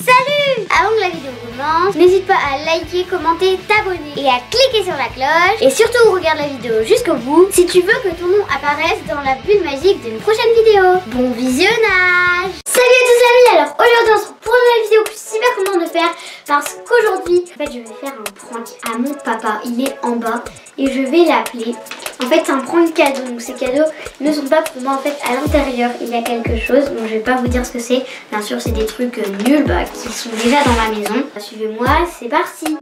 Salut! Avant que la vidéo commence, n'hésite pas à liker, commenter, t'abonner et à cliquer sur la cloche. Et surtout, regarde la vidéo jusqu'au bout si tu veux que ton nom apparaisse dans la bulle magique d'une prochaine vidéo. Bon visionnage! Salut à tous les amis! Alors aujourd'hui on se retrouve pour une nouvelle vidéo que je suis super contente de faire parce qu'aujourd'hui, en fait, je vais faire un prank à mon papa. Il est en bas et je vais l'appeler. En fait, c'est un prank cadeau, donc ces cadeaux ne sont pas pour moi. En fait, à l'intérieur, il y a quelque chose. Bon, je vais pas vous dire ce que c'est. Bien sûr, c'est des trucs nuls qui sont déjà dans ma maison. Suivez-moi, c'est parti.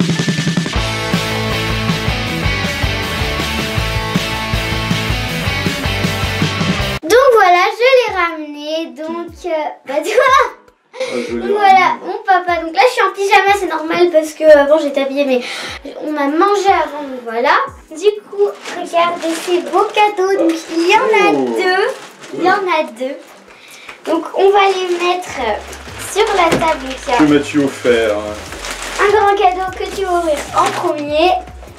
Donc voilà, je l'ai ramené. Donc, bah tu vois. Donc voilà, mon papa. Donc là, je suis en pyjama, c'est normal parce que avant j'étais habillée, mais on a mangé avant. Donc voilà. Du coup, regardez ces beaux cadeaux. Donc il y en a deux. Il y en a deux. Donc on va les mettre sur la table. Que m'as-tu offert? Un grand cadeau que tu vas ouvrir en premier.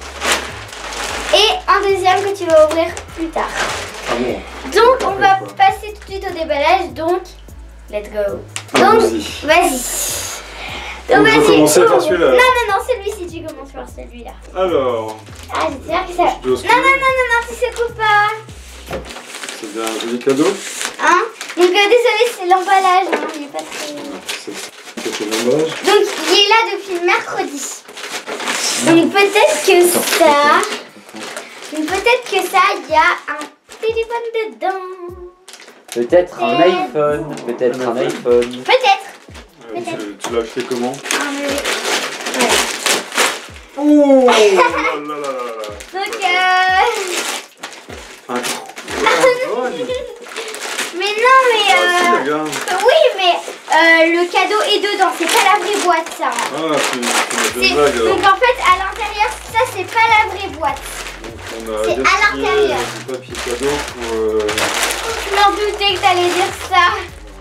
Et un deuxième que tu vas ouvrir plus tard. Ah bon. Donc on va passer tout de suite au déballage. Donc, let's go. Donc, vas-y. Donc, vas-y. Commencer par celui-là. Non, celui-ci, tu commences par celui-là. Alors. Ah, j'espère que ça. Non, tu secoues pas. C'est bien un joli cadeau. Hein? Donc, désolé, c'est l'emballage. Hein, il n'est pas très. C'est l'emballage. Donc, il est là depuis mercredi. Donc, peut-être que ça. Donc, peut-être que ça, il y a un téléphone dedans. Peut-être un iPhone, peut-être un iPhone. Peut-être. Tu l'as acheté comment? Voilà. Oh là là là là. Donc, mais non, oui, mais le cadeau est dedans. C'est pas la vraie boîte, ça. Ah, c'est une blague. Donc en fait, à l'intérieur, ça c'est pas la vraie boîte. C'est à l'intérieur. Du papier cadeau pour. Je m'en doutais que t'allais dire ça.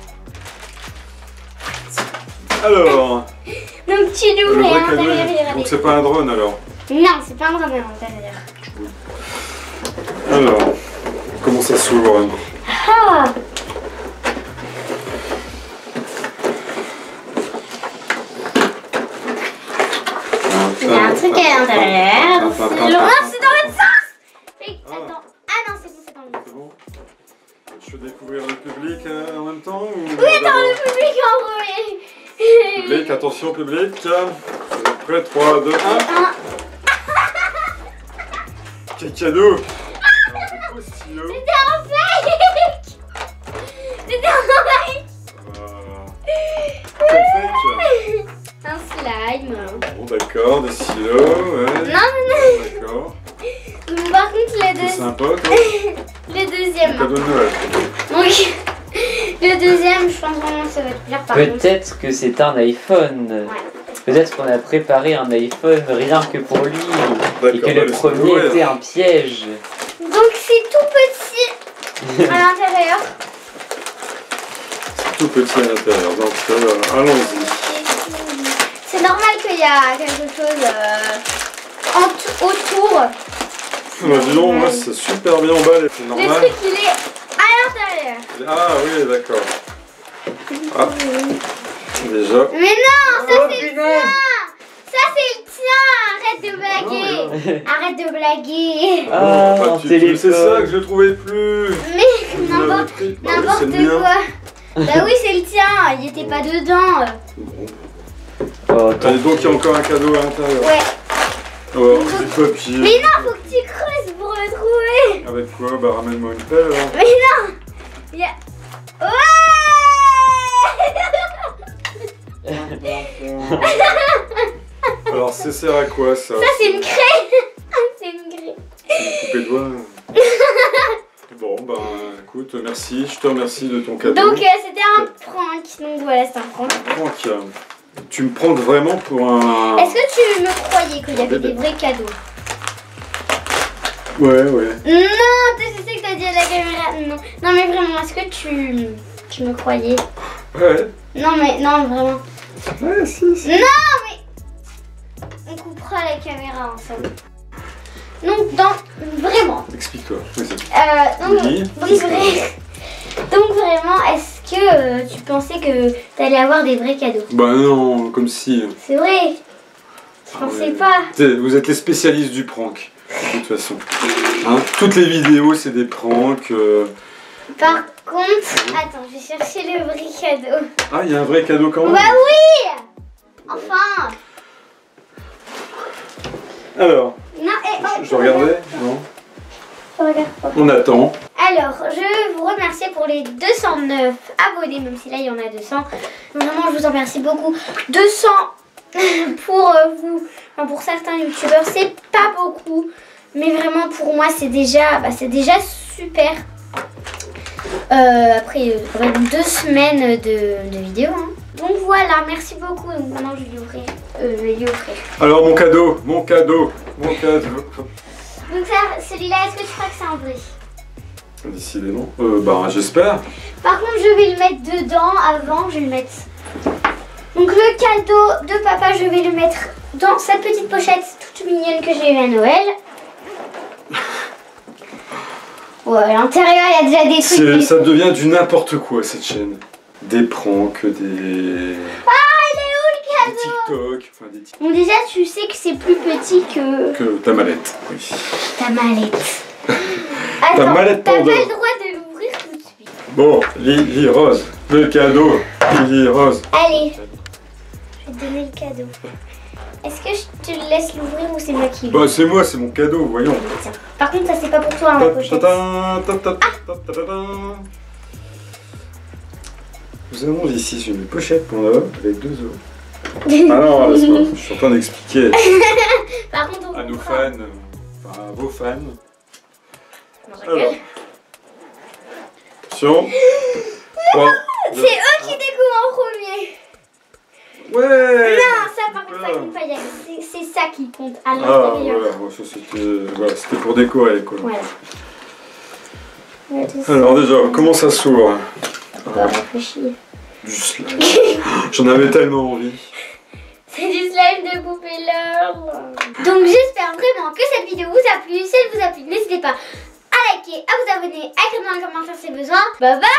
Alors. Donc tu l'ouvres et à l'intérieur. Donc c'est pas un drone alors? Non, c'est pas un drone à l'intérieur. Alors, comment ça s'ouvre? Ah. Il y a un truc à l'intérieur. Non, c'est dans l'autre sens. Attends. Ah non, c'est bon, c'est dans l'autre. C'est bon? Je vais découvrir le public en même temps ou... Oui, attends, le public en premier. Public, attention public. Vous êtes prêts? 3, 2, 1. Quel cadeau! C'était un fake. C'était un fake. Quel fake? Un slime. Bon d'accord, des stylos, ouais. Non. D'accord. Donc, par contre, C'est sympa quoi. le deuxième. Cadeau de Noël. Donc, le deuxième, je pense vraiment que ça va te plaire par contre. Peut-être que c'est un iPhone. Ouais. Peut-être qu'on a préparé un iPhone rien que pour lui. Et que le bah, premier était un piège. Donc, c'est tout petit à l'intérieur. Tout petit à l'intérieur, donc allons-y. C'est normal qu'il y a quelque chose autour. Bah dis donc, moi c'est super bien emballé, c'est Le normal. truc, il est à l'intérieur. Ah oui, d'accord. Ah, déjà. Mais non, ça Oh, c'est le punaise. tien. Ça c'est le tien. Arrête de blaguer. Arrête de blaguer. Ah, Bah, un c'est téléphone. ça que je trouvais plus. Mais Vous l'avez n'importe pris. Bah oui, c'est le mien. quoi. Bah oui, c'est le tien. Il était pas dedans. Oh, Allez, donc il y a encore un cadeau à l'intérieur. Ouais. Oh, des papiers. Mais non, faut que tu creuses pour le trouver. Avec quoi? Bah ramène-moi une pelle alors. Mais non. Il y a... Alors ça sert à quoi ça? Ça c'est une craie. C'est une craie. Coupé de doigts. Bon bah écoute, merci, je te remercie de ton cadeau. Donc c'était un prank. Donc voilà, c'est un prank. Donc, tu me prends vraiment pour un... Est-ce que tu me croyais qu'il y avait des vrais cadeaux? Ouais. Non, je sais que t'as dit à la caméra. Non mais vraiment, est-ce que tu me croyais? Ouais. Non mais, non vraiment. Ouais, si. Non mais... On coupera la caméra ensemble. Donc, vraiment. Explique-toi. Vas-y. Donc, Oui. donc vraiment, est-ce que tu pensais que t'allais avoir des vrais cadeaux? Bah non, comme si. C'est vrai. Je pensais pas. Vous êtes les spécialistes du prank, de toute façon. Hein, toutes les vidéos, c'est des pranks. Par contre, attends, je vais chercher le vrai cadeau. Ah, il y a un vrai cadeau quand même. Bah oui. Enfin. Alors, Non, je regardais. Non. Je regarde pas. On attend. Alors, je veux vous remercier pour les 209 abonnés, même si là il y en a 200. Vraiment, je vous en remercie beaucoup. 200 pour vous, enfin, pour certains youtubeurs, c'est pas beaucoup. Mais vraiment, pour moi, c'est déjà super. Après, quand même 2 semaines de vidéos. Hein. Donc voilà, merci beaucoup. Donc maintenant, je vais lui offrir. Alors, mon cadeau. Donc ça, celui-là, est-ce que tu crois que c'est un vrai? Décidément. Bah, j'espère. Par contre, je vais le mettre dedans avant, je vais le mettre. Donc le cadeau de papa, je vais le mettre dans cette petite pochette toute mignonne que j'ai eu à Noël. Ouais, à l'intérieur, il y a déjà des trucs. Ça devient du n'importe quoi, cette chaîne. Des pranks, des... Ah, il est où le des cadeau? TikTok, enfin des TikTok. Bon, déjà, tu sais que c'est plus petit Que ta mallette, oui. ta mallette. Ta Attends, mallette t'as pas Pandore. le droit de l'ouvrir tout de suite. Bon, Lily Rose, le cadeau. Lily Rose. Allez, je vais te donner le cadeau. Est-ce que je te laisse l'ouvrir ou c'est moi qui l'ouvre? Bah, c'est moi, c'est mon cadeau, voyons. Tiens. Par contre, ça c'est pas pour toi, hein, la pochette. Nous avons ici une pochette pour l'homme avec 2 os. Ah non, je suis en train d'expliquer Par contre, on à nos comprend. fans, enfin à vos fans. Non, je rigole. Alors, attention. 3, C'est eux qui découvrent en premier. Ouais. Non, ça par contre, ça compte pas. C'est ça qui compte à Ah, l'intérieur. voilà, bon, ça, c'était pour décorer, quoi. Voilà. Alors déjà, comment ça s'ouvre? On va réfléchir. Du slime. J'en avais tellement envie. C'est du slime de poupée l'or. Donc j'espère vraiment que cette vidéo vous a plu. Si elle vous a plu, n'hésitez pas à liker, à vous abonner, à écrire dans les commentaires si besoin. Bye bye.